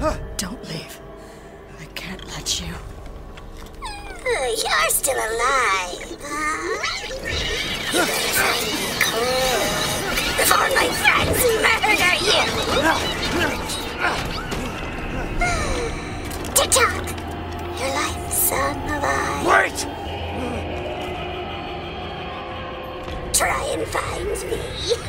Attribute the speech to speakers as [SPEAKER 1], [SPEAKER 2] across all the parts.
[SPEAKER 1] Don't leave. I can't let you.
[SPEAKER 2] You're still alive, huh? You better find me quick before my friends murder you! Tick-tock! Your life, son of I.
[SPEAKER 3] Wait!
[SPEAKER 2] Try and find me.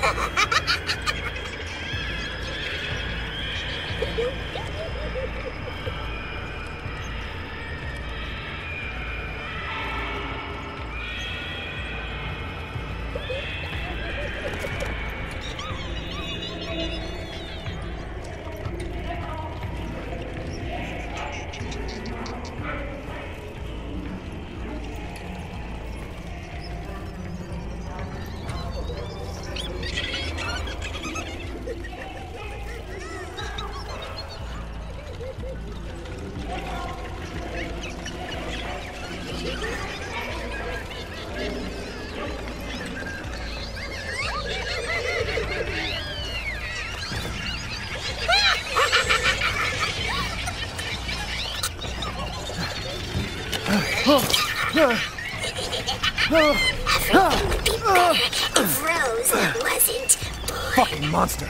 [SPEAKER 2] Everything would be better if Rose wasn't born.
[SPEAKER 3] Fucking monster.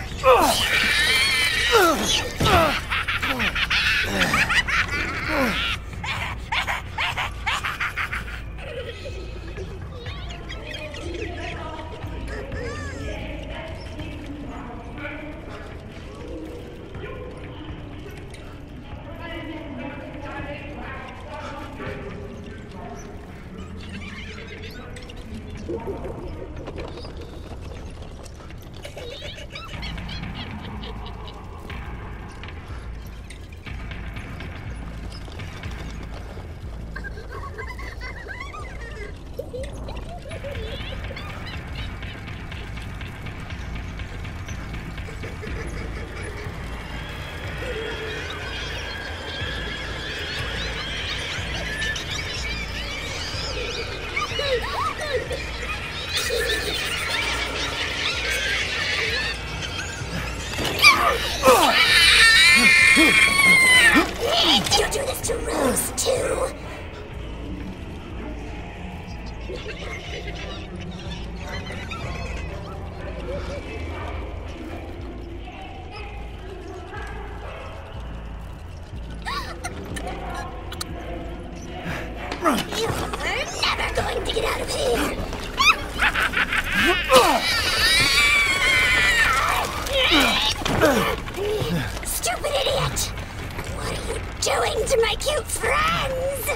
[SPEAKER 2] You do this to Rose, too. You're never going to get out of here. Stupid idiot! What are you doing to my cute friends?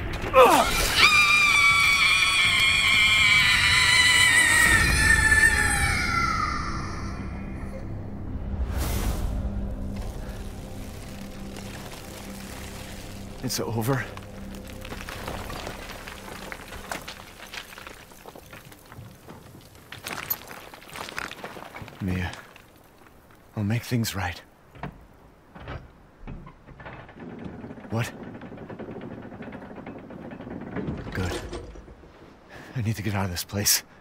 [SPEAKER 3] It's over. Mia, I'll make things right. What? Good. I need to get out of this place.